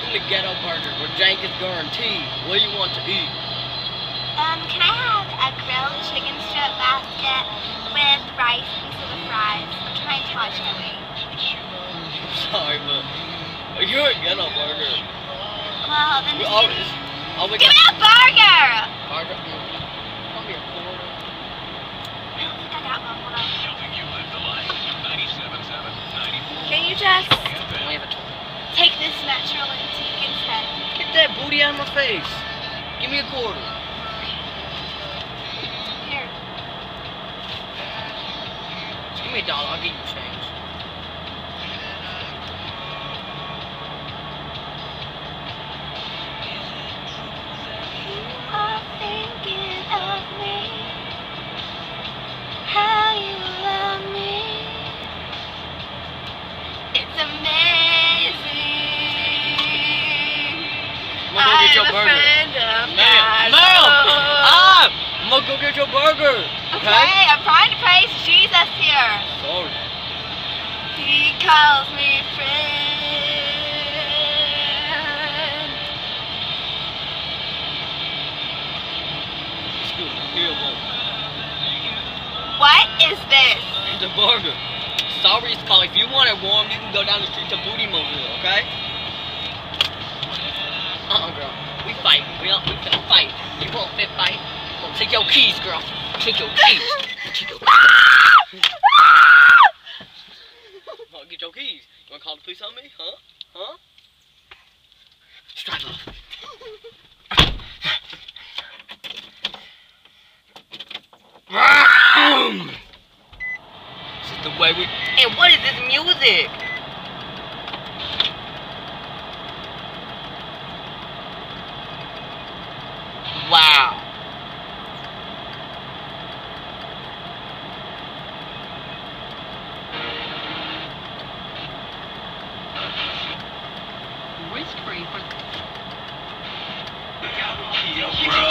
the ghetto burger where Jank is guaranteed. What do you want to eat? Can I have a grilled chicken strip basket with rice instead of fries? I'm trying to watch my weight. Sorry, but you're a ghetto burger. Well, then We just always give me a burger! Burger? Come here, quarter. I don't think I got one. Hold on. You live the life. 97.7, 94. Can you just We have a toy. take this Metro Antique instead? Get that booty out of my face. Give me a quarter. Here. Just give me $1. I'll give you change. Are thinking of me, how you love me. It's amazing. I'm gonna go get your I'm a burger. friend of Ma'am! God. Ma'am! I'm gonna go get your burger. Okay, I'm trying to praise Jesus here. Sorry. He calls me friend. Excuse me. Here, boy. What is this? The burger. Sorry, it's cold. If you want it warm, you can go down the street to Booty Mobile, okay? Girl. We fight. We finna fight. You want a fit fight? Well, take your keys, girl. Take your keys. Take your keys. Well, get your keys. You wanna call the police on me? Huh? Huh? Strike off. This is the way we... And what is this music? Wow. Risk-free for...